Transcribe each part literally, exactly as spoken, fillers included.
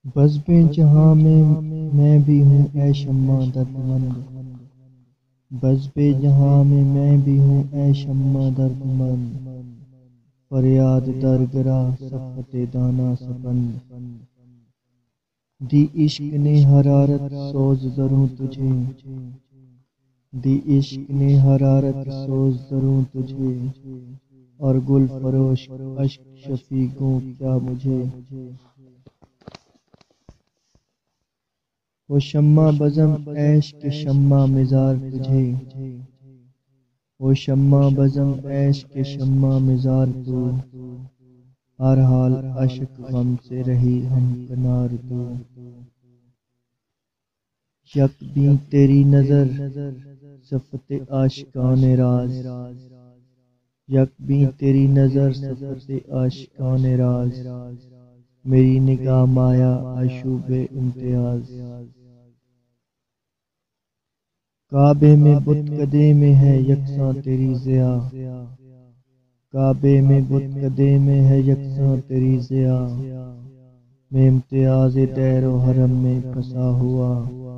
بس بے جہاں میں میں بھی ہوں اے شمع درد مند، بس بے جہاں میں میں بھی ہوں اے شمع درد مند، فریاد درگرا صفت دانا سپند، دی عشق نے حرارت سوز دروں تجھے، دی عشق نے حرارت سوز دروں تجھے، اور گل فروش اشک شفیقوں کیا مجھے، وہ شمع بزم عیش کے شمع مزار تجھے، وہ شمع بزم عیش کے شمع مزار تو، ہر حال عشق غم سے رہی ہم کنار تو، یک بھی تیری نظر صفت عاشقان راز، یک بھی تیری نظر صفت عاشقان راز، میری نگاہ مایا عشوب امتیاز، کعبے میں بت کدے میں ہے یکساں تیری ضیا، کعبے میں بت کدے میں ہے یکساں تیری ضیا، میں امتیاز دیر و حرم میں پھنسا ہوا،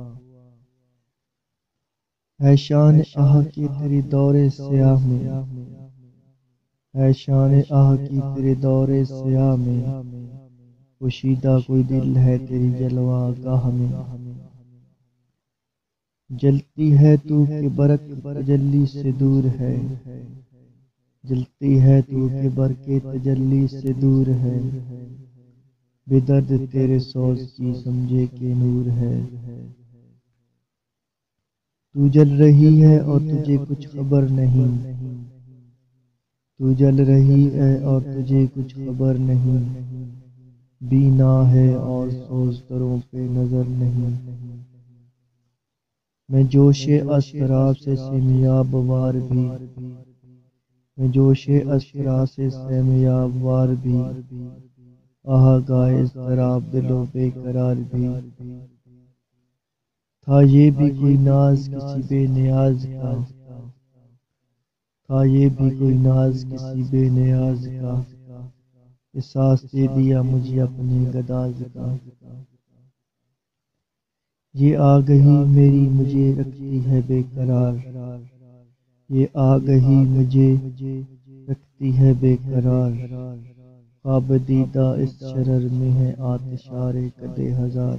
ہے شان آہ کی تیری دور سیاہ میں، ہے شان آہ کی تیرے دور سیاہ میں، پوشیدہ کوئی دل ہے تیری جلوہ گاہ میں، جلتی ہے تو کہ برق تجلی سے دور ہے، جلتی ہے تو کہ برق تجلی سے دور ہے، بے درد تیرے سوز کی سمجھے کہ نور ہے، تو جل رہی ہے اور تجھے کچھ خبر نہیں، تو جل رہی ہے اور تجھے کچھ خبر نہیں، بینا ہے اور سوز دروں پہ نظر نہیں، میں جوش اضطراب سے سیمیاب وار بھی، میں جوش اضطراب سے سیمیاب وار بھی، آہ گائے اضطراب دل و بے قرار بھی، تھا یہ بھی کوئی ناز کسی بے نیاز کا، تھا یہ بھی کوئی ناز کسی بے نیاز کا، احساس دے دیا مجھے اپنے گداز کا، یہ آگہی میری مجھے رکھتی ہے بے قرار، یہ آگہی مجھے رکھتی ہے بے قرار، خواب دیدہ اس شرر میں ہے آتشار قد ہزار،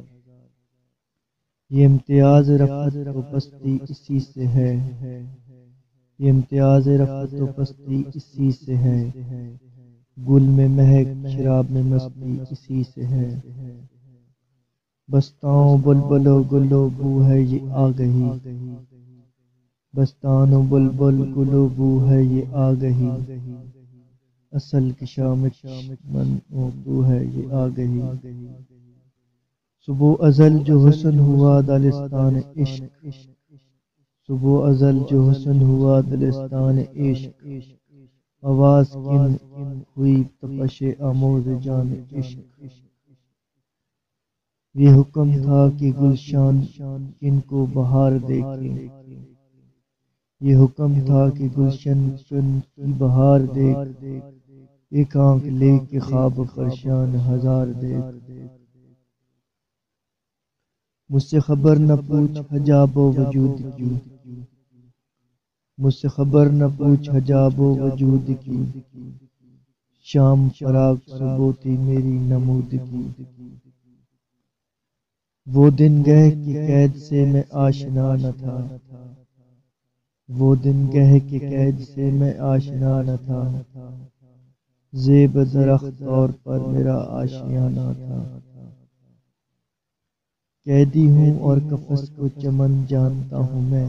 یہ امتیاز رفعت و پستی اسی سے ہے، یہ امتیاز رفعت و پستی اسی سے ہے، گل میں مہک شراب میں مستی اسی سے ہے، بستاں بلبل و گل و بو ہے یہ آگہی، بستان و بلبل گل و بو ہے یہ آگہی، اصل کشامش من و بو ہے یہ آگہی، صبح ازل جو حسن ہوا دلستان عشق، صبح ازل جو حسن ہوا دلستان عشق، آواز کن ہوئی تپش آموز جان عشق، یہ حکم تھا کہ گلشان کن کو بہار دیکھے، یہ حکم تھا کہ گلشن کن کی بہار دیکھ، ایک آنکھ لے کے خواب پریشان ہزار دیکھ، مجھ سے خبر نہ پوچھ حجاب و وجود کی، مجھ سے خبر نہ پوچھ حجاب و وجود کی، شام فراق صبح تھی میری نمودگی، وہ دن گئے کہ قید سے میں آشنا نہ تھا، وہ دن گئے کہ قید سے میں آشنا نہ تھا، زیب درخت طور پر میرا آشیانہ تھا، قیدی ہوں اور قفس کو چمن جانتا ہوں میں،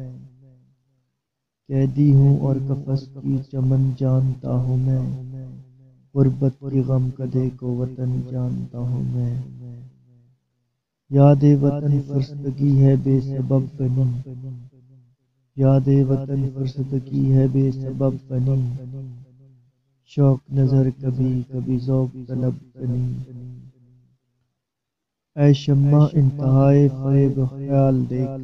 قیدی ہوں اور قفس کی چمن جانتا ہوں میں، غربت کی غم کدے کو وطن جانتا ہوں میں، یاد وطن فرسدگی ہے بے سبب بنی، یاد وطن فرسدگی ہے بے سبب بنی، شوق نظر کبھی کبھی ذوق طلب بنی، اے شمع انتہائے فریب خیال دیکھ،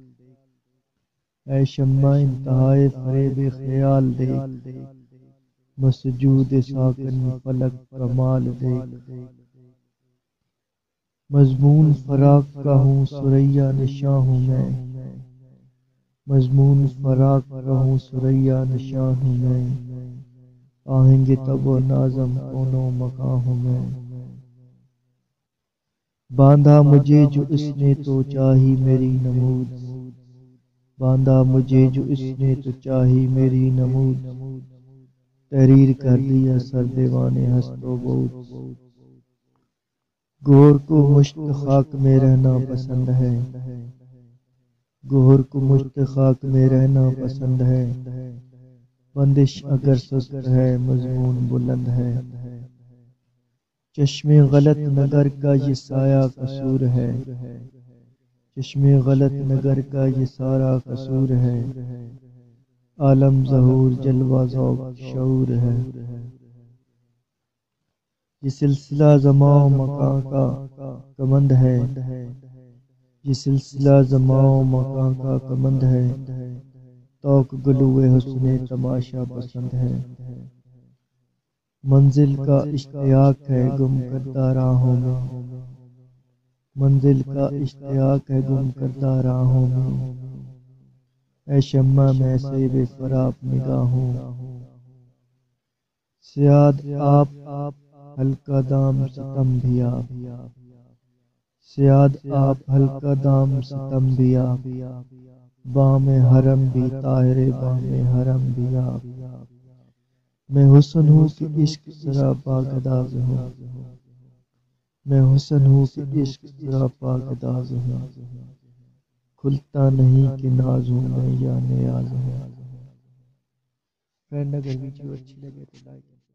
اے شمع انتہائے فریب خیال دیکھ، مسجود ساکن فلک کمال دیکھ، مضمون فراق کا ہوں ثریا نشاں ہوں میں، مضمون فراق کا ہوں ثریا نشاں ہوں میں، آہنگ تب و نازم کونوں مکاں ہوں میں، باندھا مجھے جو اس نے تو چاہی میری نمود، باندھا مجھے جو اس نے تو چاہی میری نمود، تحریر کر دیا سر دیوانے ہست و بود، گہر کو مشت خاک میں رہنا پسند ہے، گہر کو مشت خاک میں رہنا پسند ہے، بندش اگر سست ہے مضمون بلند ہے، چشم غلط نگر کا یہ سایہ قصور ہے، چشم غلط نگر کا یہ سارا قصور ہے، عالم ظہور جلوہ ذوق شعور ہے، یہ سلسلہ زماں و مکاں کا کمند ہے، یہ سلسلہ زماں و مکاں کا کمند ہے، طوق گلو حسن تماشا پسند ہے، منزل کا اشتیاق ہے گم کردہ راہوں میں، منزل کا اشتیاق ہے گم کردہ راہوں میں، اے شمع میں سے بے فراق نگاہوں، سیاد آپ ہلکا دام ستم بھی آپ، سیاد آپ ہلکا دام ستم بھی آپ، بام حرم بھی طاہر بام حرم بھی آپ، میں حسن ہوں کہ عشق سراپا گداز ہوں، میں حسن ہوں کہ عشق سراپا گداز ہوں، کھلتا نہیں کہ ناز ہوں میں یا نیاز ہوں۔ فرینڈ اگر ویڈیو اچھی لگے تو لائک